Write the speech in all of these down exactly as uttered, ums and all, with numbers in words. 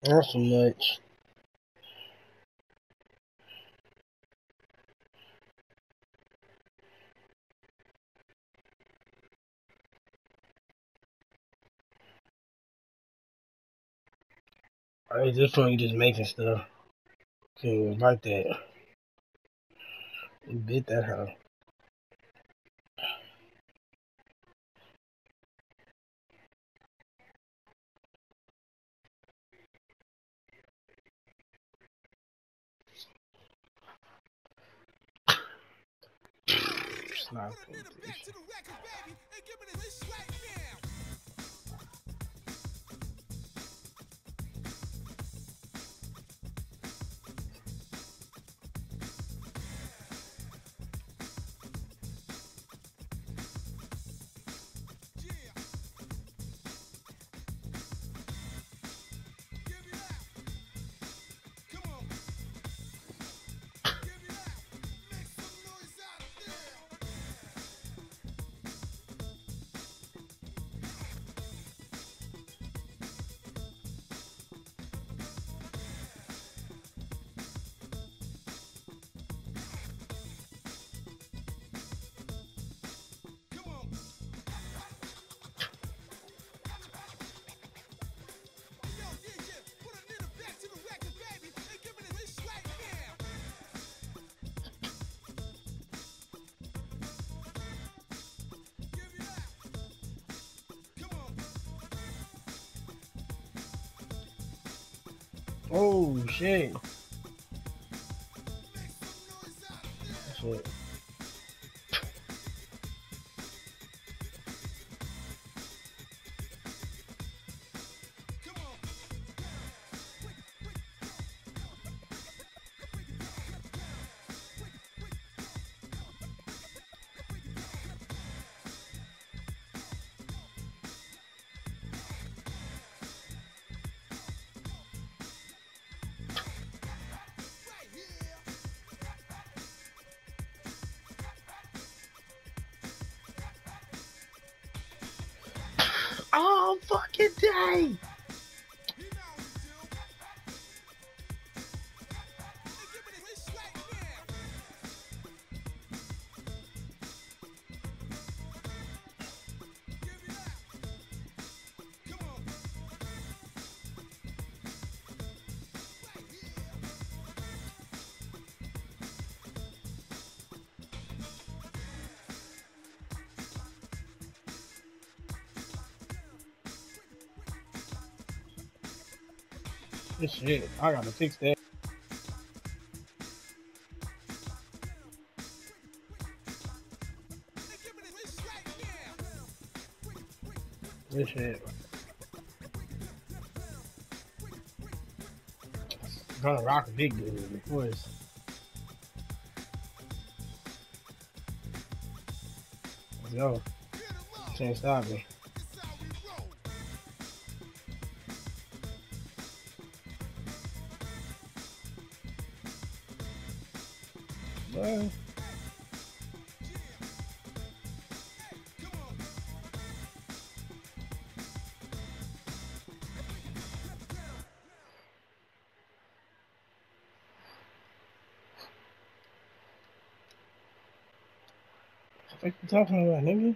Not so much. Alright, this one you just making stuff. Okay, like that. You bit that hoe. Not Oh shit. Shit. Oh fucking day. This shit, I gotta fix that. This shit. I'm gonna rock a big dude, of course. Let's go. Can't stop me. Bye. What you talking about, nigga?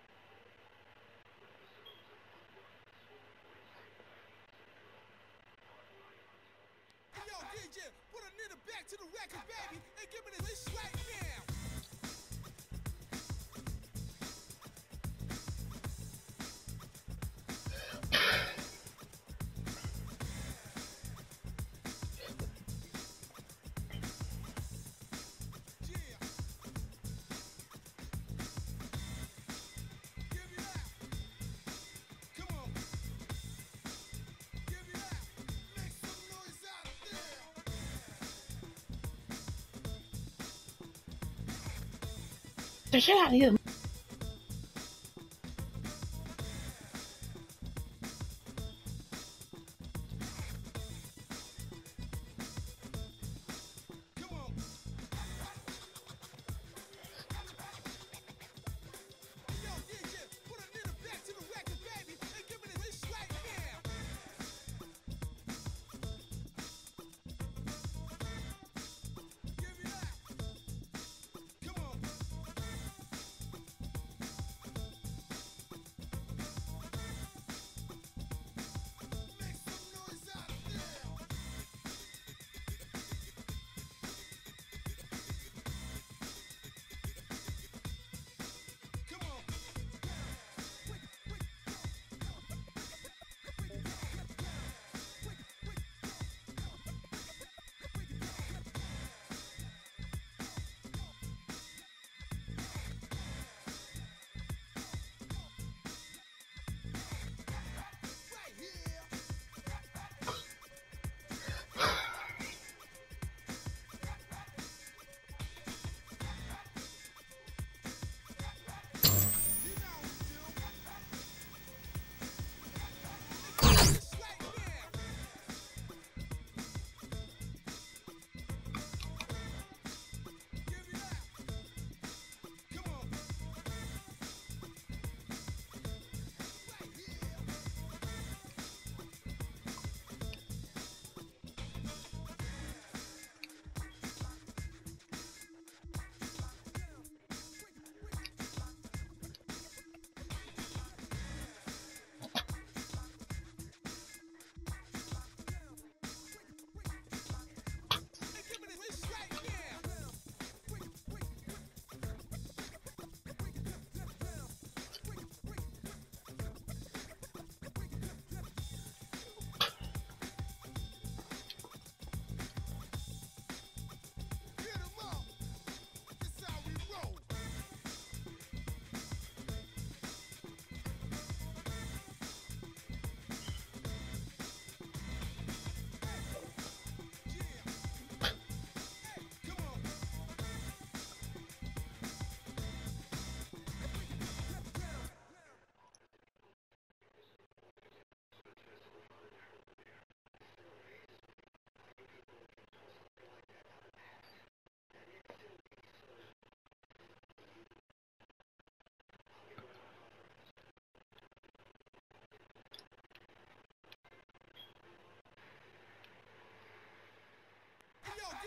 The shit out of here.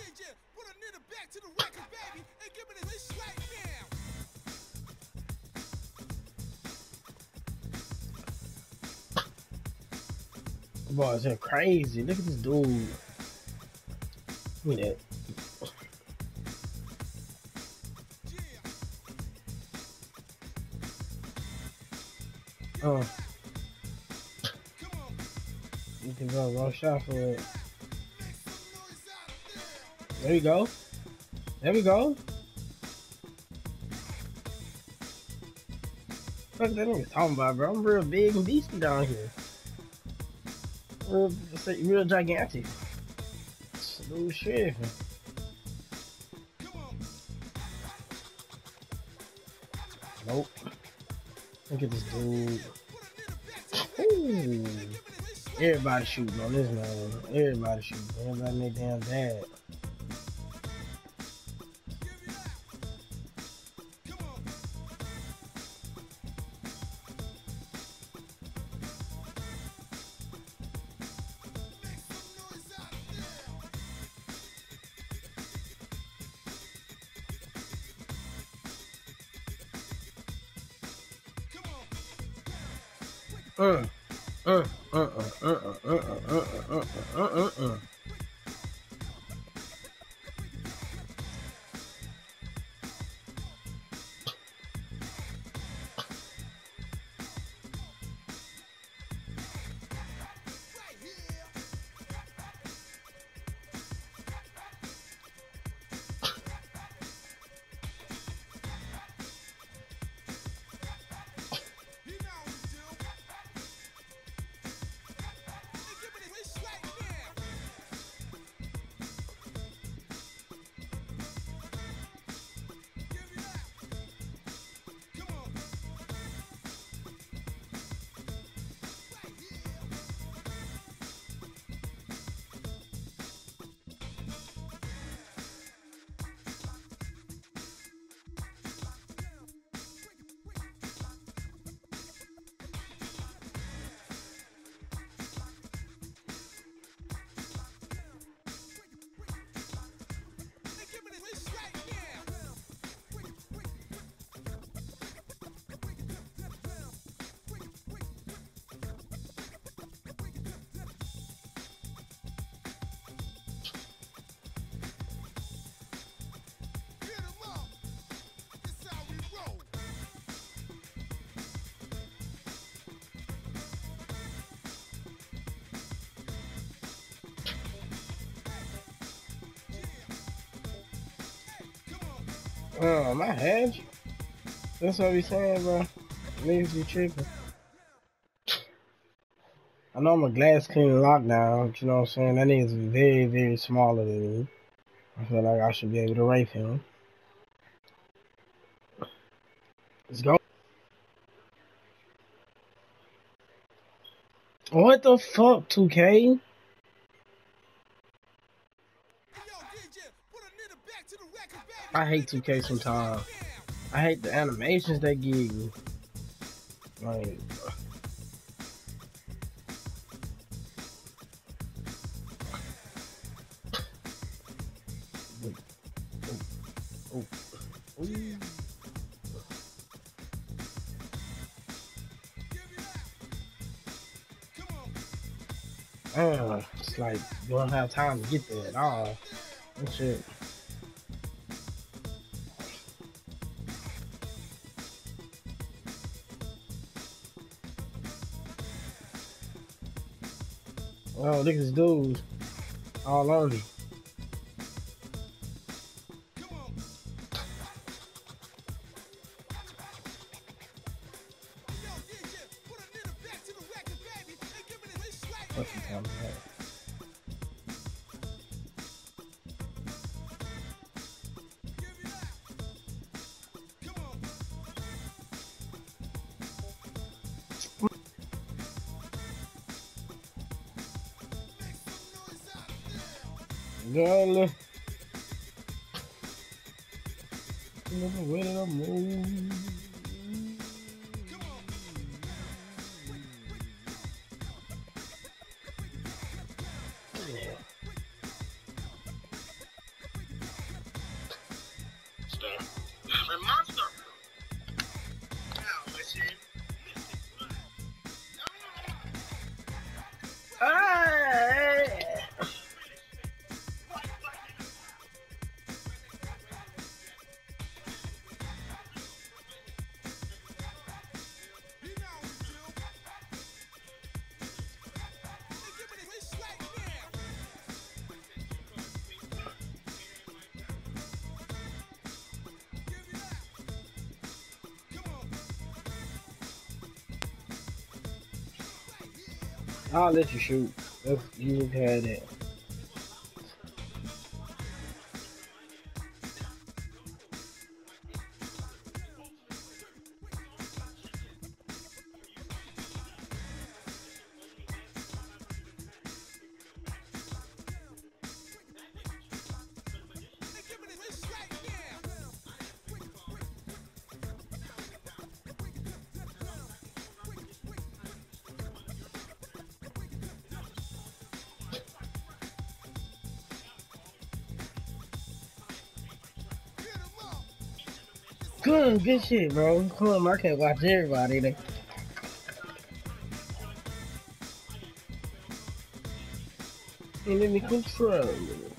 Boys are crazy. Look at this dude. Look at that. Oh. You can go one shot for it. There we go. There we go. What that nigga talking about, bro? I'm real big and beastie down here. Real, real gigantic. Smooth shit. Nope. Look at this dude. Ooh. Everybody shooting on this man. Everybody shooting. Everybody make damn bad. Uh, uh, uh, uh, uh, uh, uh, uh, uh, uh, uh, uh. Oh, my head. That's what we saying, bro. Niggas be tripping. I know I'm a glass clean lockdown, but you know what I'm saying? That nigga's very, very smaller than me. I feel like I should be able to rape him. Let's go. What the fuck, two K? I hate two K sometimes. I hate the animations they give you. Like, oh, oh, oh. Uh, it's like you don't have time to get there at all. That shit. Oh, look at this dude. All on me. What's the time of that? Girl, look where did I move? I'll let you shoot. Let's, you just had that. Good, good shit, bro. Come on, I can't watch everybody. They ain't in the control.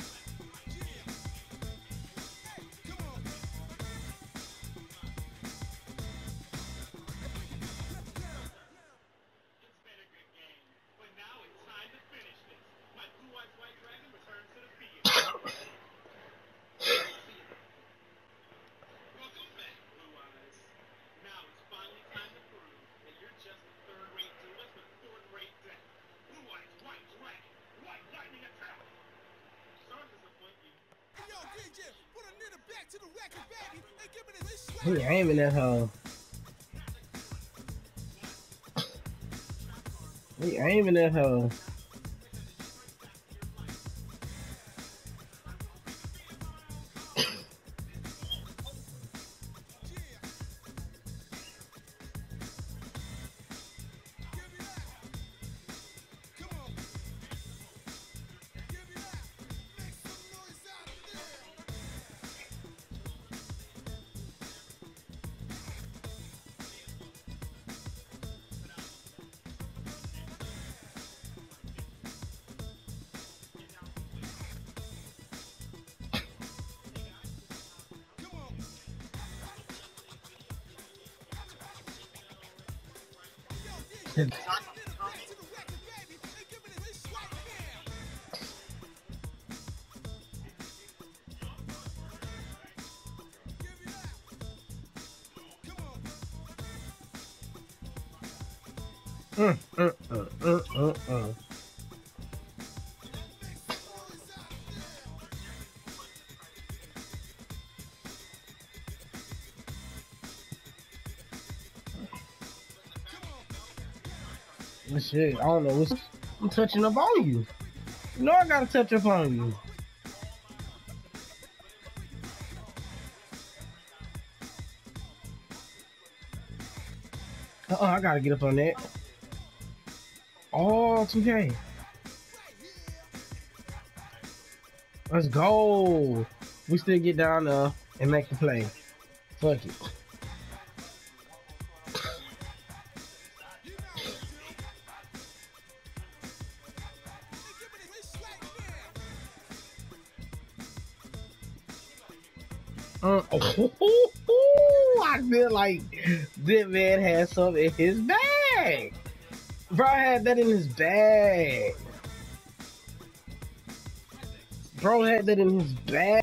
He aiming that hoe. He aiming that hoe. Mm, mm, mm, mm, mm, mm. This shit, I don't know what's. I'm touching up on you. You know I gotta touch up on you. Uh oh, I gotta get up on that. Oh, two K. Let's go. We still get down there and make the play. Fuck it. Uh, oh, oh, oh, I feel like this man has something in his bag. Bro had that in his bag. Bro had that in his bag.